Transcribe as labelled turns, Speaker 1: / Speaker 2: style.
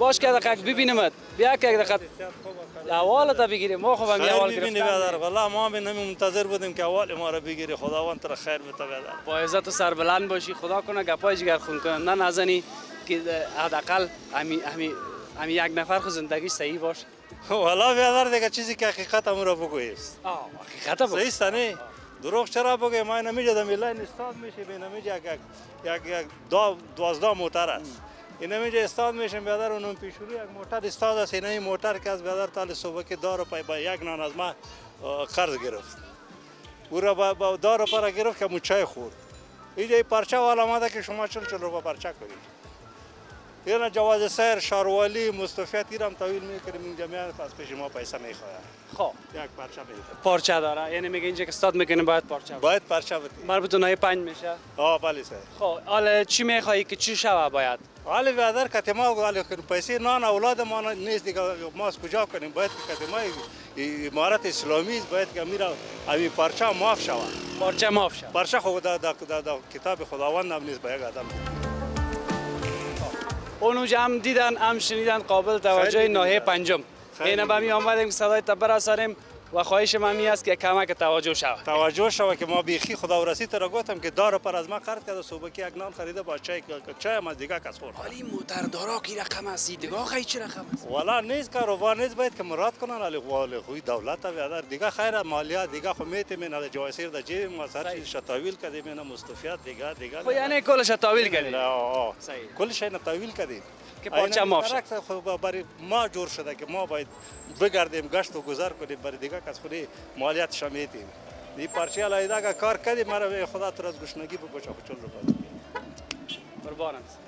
Speaker 1: باش که دقیق ببینمت بیا که دقیق احوالت بگیریم ما خب هم احوال
Speaker 2: ببینی برادر والله ما هم منتظر بودیم که احوال ما رو بگیری خداوند تو خیر بده برادر
Speaker 1: با عزت و سربلند باشی خدا کنه گپای جگر خون کنه نه نزنی که حداقل همی یک نفر خود زندگیش صحیح باشه
Speaker 2: والله برادر دیگه چیزی که حقیقت همون رو بگویی
Speaker 1: حقیقت
Speaker 2: صحیح است نه دروغ چرا بگه ما نمیجدم لاین استاد میشه به نمیجه یک 12 موتر است این نمیجه استاد میشه برادر اونم پیشوری یک موتر استاد است این موتر که از برادر تا صبح که دار پای با یک نان از ما قرض گرفت او را با دار پر گرفت که چای خورد اینجا پرچه والا آمده که شما 40 روپیه پرچه کنید اینا جواز سیر شاروالی مصطفیت ایرم تحویل میکنیم این جمعیت از پیش ما پیسه میخواد
Speaker 1: خب
Speaker 2: یک پرچه میده
Speaker 1: پارچه داره یعنی میگه اینجا که استاد میکنیم باید پارچه
Speaker 2: باید پرچه بدی
Speaker 1: مربوط به 5 میشه
Speaker 2: بله سر
Speaker 1: خب حالا چی میخوایی که چی شوه باید
Speaker 2: حالا برادر که ما حالا پیسه نان اولاد ما نیست دیگه ما از کجا کنیم باید که ما امارت اسلامی باید که میره همین پرچه معاف شود
Speaker 1: پارچه معاف شود
Speaker 2: پرچه خود در کتاب خداوند هم نیست به یک آدم
Speaker 1: اونجا هم دیدن هم شنیدن قابل توجه ناحیه پنجم اینه با می آمدیم که صدای تبر آساریم و خواهش من می است که کمک توجه شود
Speaker 2: توجه شود که ما بیخی خدا و رسید را گفتم که دار پر از ما قرض کرده صبح که یک نان خریده با چای ما دیگه کس خورد
Speaker 1: ولی موتر دارا کی رقم است دیگه خیلی چه رقم است
Speaker 2: والا نیست کاروبار نیست باید که مراد کنن علی خوی دولت بیادر دیگه خیر مالیات دیگه خو میتیم نه جواسیر د جیب ما سر چیز شتاویل کردیم نه مستفیات دیگه
Speaker 1: خو یعنی کلش تاویل کردیم
Speaker 2: صحیح کلش نه تاویل کردیم
Speaker 1: که پارچه معاف شد
Speaker 2: برای ما جور شده که ما باید بگردیم گشت و گذر کنیم برای دیگه کس خودی مالیات شمیتیم این پارچه علایده که کار کردیم مرا خدا تو از گشنگی بگوشه خود چل رو
Speaker 1: قربانت